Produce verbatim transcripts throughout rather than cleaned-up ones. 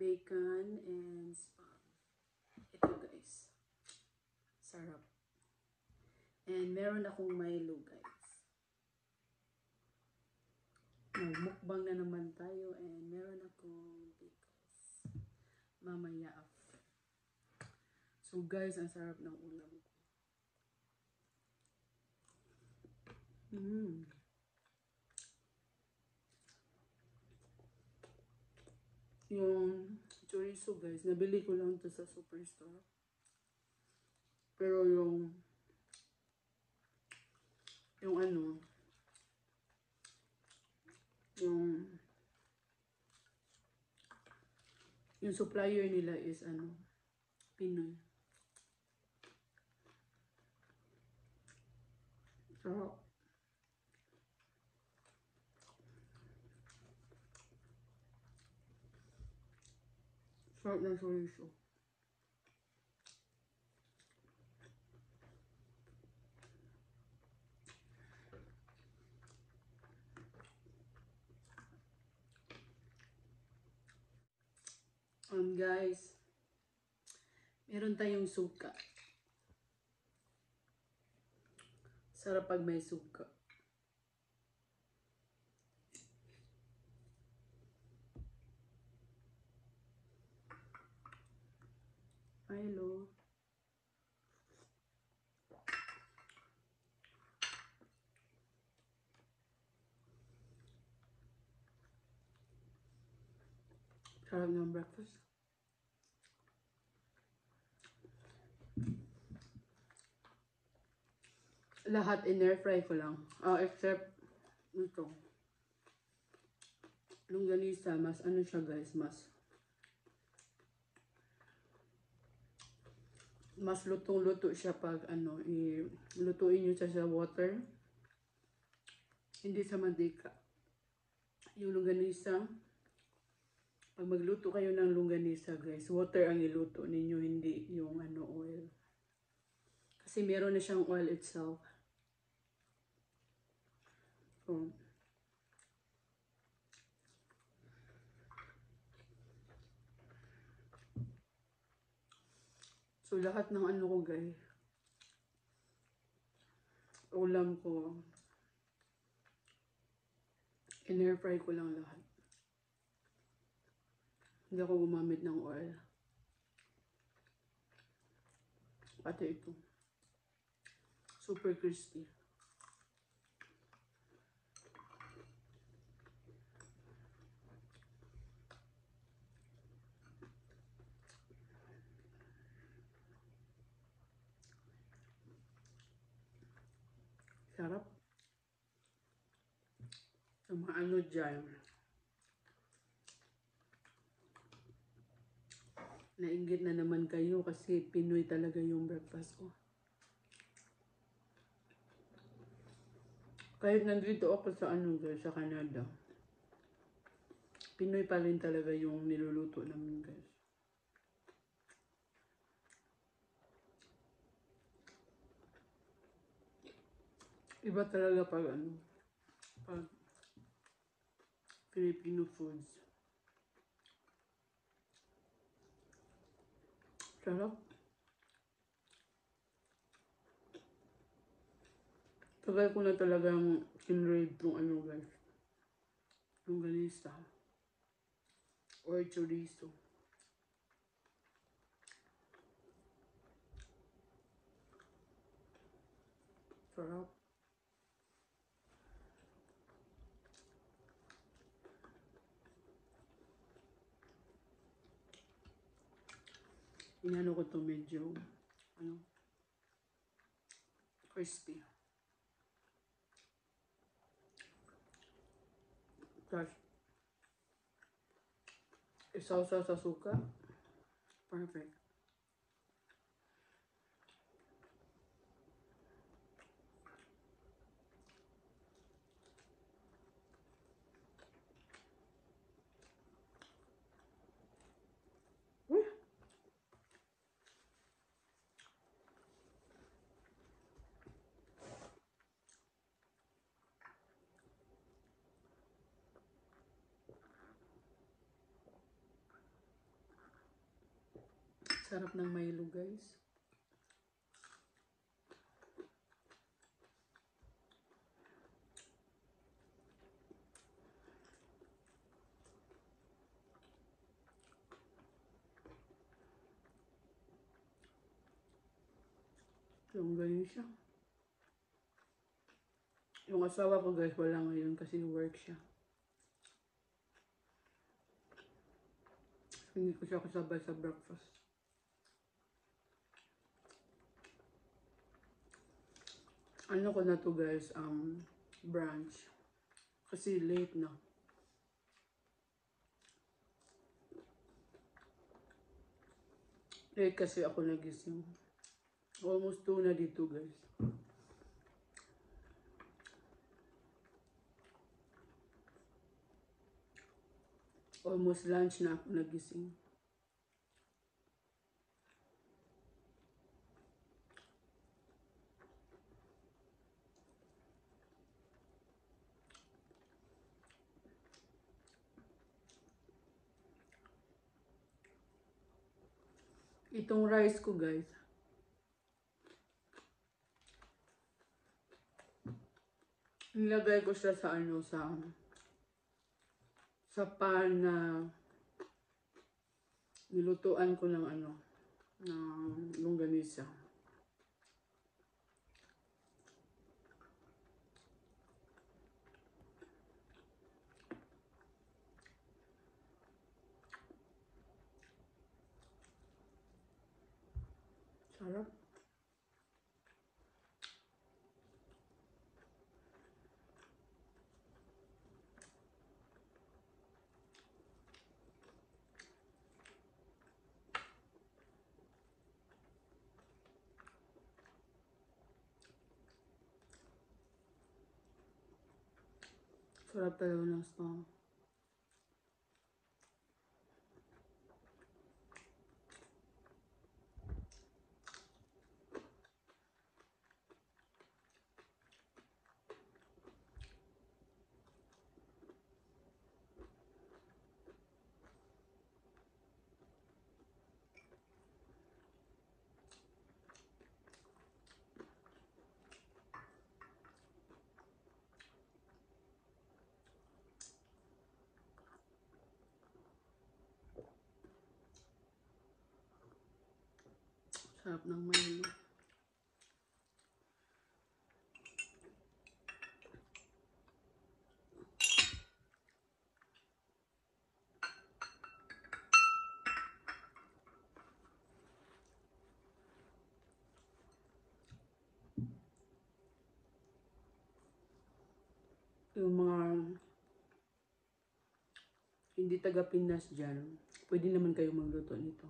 bacon, and spam. Ito guys. Sarap. And meron akong Milo guys. Magmukbang na naman tayo and meron akong pickles. Mamaya after. So guys, ang sarap ng ulam ko. Mm. Yung chorizo guys, nabili ko lang to sa superstore. Pero yung yung ano yung yung supplier nila is ano Pinoy. So sarap ng chorizo. Um, guys, meron tayong suka. Sarap pag may suka. Milo. Sarap ng breakfast. Lahat in-air fry ko lang. Uh, except ito. Longganisa, mas ano siya guys, mas mas lutong-luto siya pag ano, i-lutuin nyo siya sa water. Hindi sa mantika. Yung longganisa, pag magluto kayo ng longganisa guys, water ang iluto ninyo, hindi yung ano oil. Kasi meron na siyang oil itself. So, so lahat ng ano ko guys, ulam ko, in-air fry ko lang lahat. Hindi ako gumamit ng oil. Pati ito. Super crispy. Sarap. Sa mga ano dyan, nainggit na naman kayo kasi Pinoy talaga yung breakfast ko. Kahit nandito ako sa ano guys, sa Canada, Pinoy pa rin talaga yung niluluto namin guys. Iba talaga pag ano, pag Filipino foods. Sarap. Tagal ko na talagang kinrave kung ano guys. Longganisa. Or chorizo. Sarap. Inano ko to medyo, ano, crispy. Tapos, isawsaw sa suka. Perfect. Uy! Sarap ng Milo, guys. Yung ganyan siya. Yung asawa ko, guys, wala ngayon kasi work siya. Hindi ko siya kasabay sa breakfast. Ano ko na to, guys, um, brunch. Kasi late na. Late kasi ako nagising. Almost two na dito, guys. Almost lunch na ako nagising. Itong rice ko, guys, nilagay ko siya sa ano, sa sa pan na nilutuan ko ng ano, ng longganisa. Sarap. Sarap talaga ng spa. Sarap ng Milo. Yung mga hindi taga Pinas dyan, pwede naman kayo magluto nito.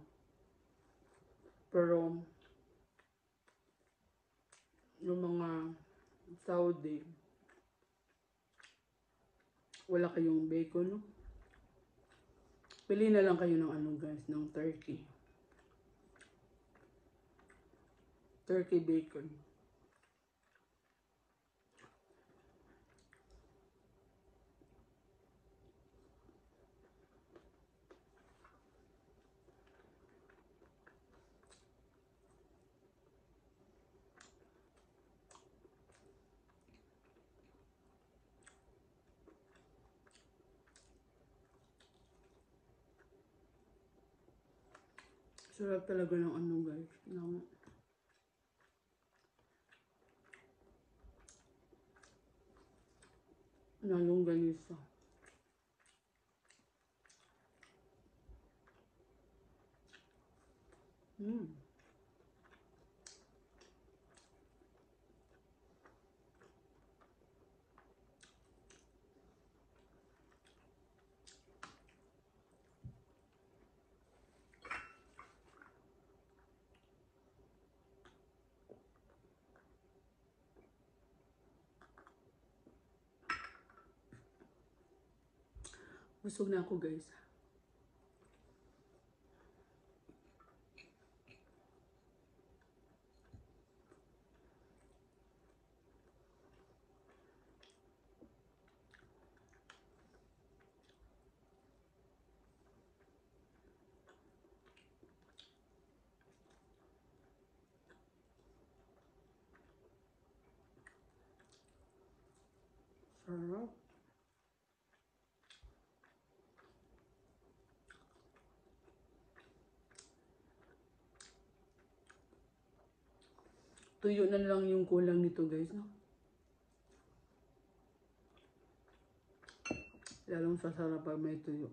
Pero yung mga Saudi, wala kayong bacon, no? Pili na lang kayo ng ano, guys, ng turkey. Turkey bacon. Sarap talaga ng ano, guys, ng ng longganisa. Mm. Busog na ako, guys. Sarap. Tuyo na lang yung kulang nito guys, no? Lalong sasarap pag may tuyo.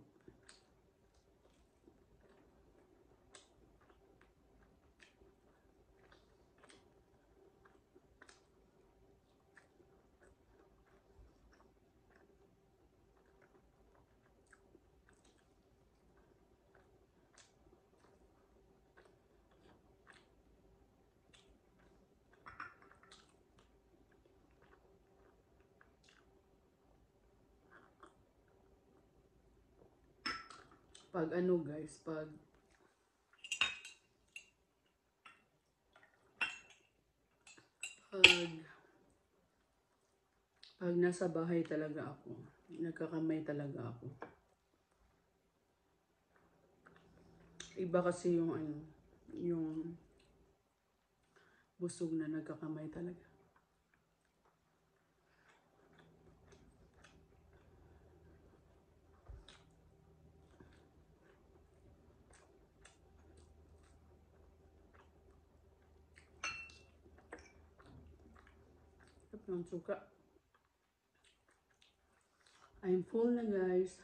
Pag ano guys, pag pag pag nasa bahay talaga ako, nagkakamay talaga ako. Iba kasi yung ano, yung busog na nagkakamay talaga. Sarap ng suka. I'm full na guys.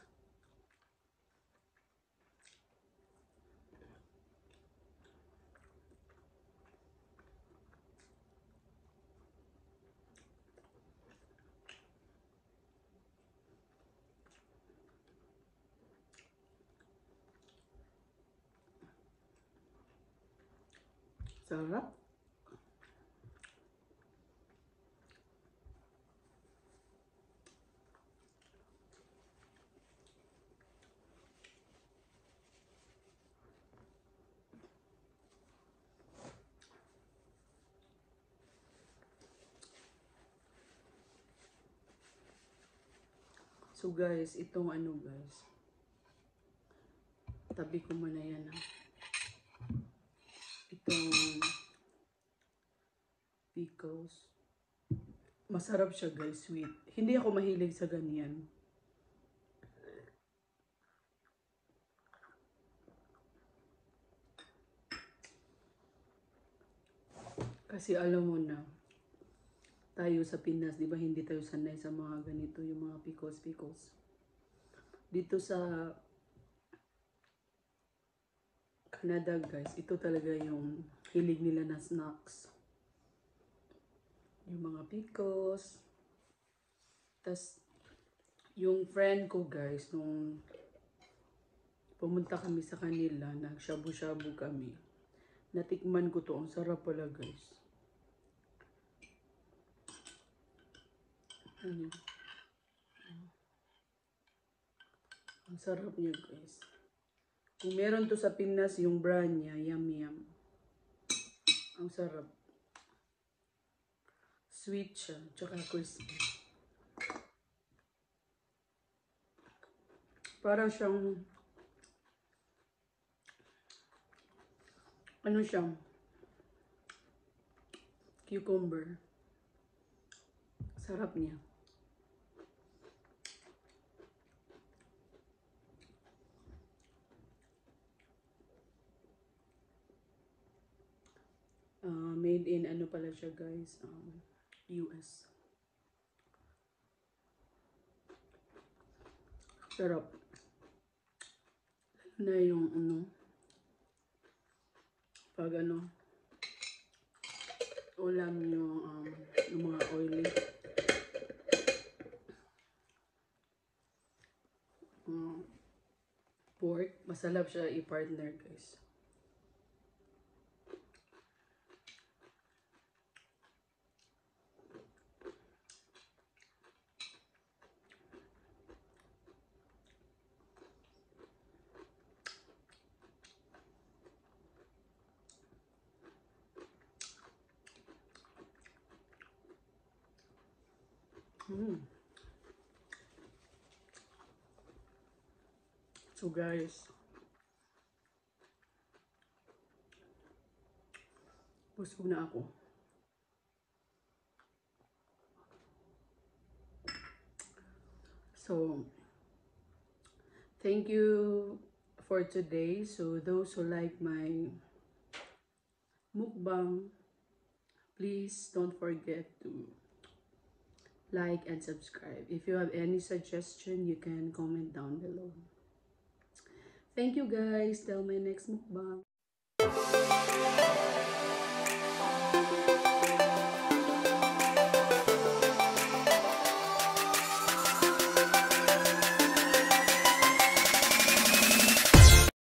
Sarap. So guys, itong ano guys, tabi ko muna yan ha. Itong pickles. Masarap siya guys, sweet. Hindi ako mahilig sa ganyan. Kasi alam mo na, tayo sa Pinas, di ba hindi tayo sanay sa mga ganito, yung mga pickles, pickles. Dito sa Canada guys, ito talaga yung hilig nila na snacks. Yung mga pickles. Tas yung friend ko guys, nung pumunta kami sa kanila, nag-shabu-shabu kami. Natikman ko to, ang sarap pala guys. Ano? Ang sarap niya guys. Kung meron to sa Pinas, yung brand niya, yum yum. Ang sarap. Sweet siya, tsaka crispy. Parang siyang, ano siyang, cucumber. Sarap niya. Uh, made in ano pala siya guys, um, U S. Sarap. Na yung ano, pag ano, ulam yung, um, yung mga oily. Um, pork, masarap siya i-partner guys. Mm. So guys, busog na ako. So, thank you for today. So, those who like my mukbang, please don't forget to like and subscribe. If you have any suggestion, you can comment down below. Thank you guys. Till my next mukbang.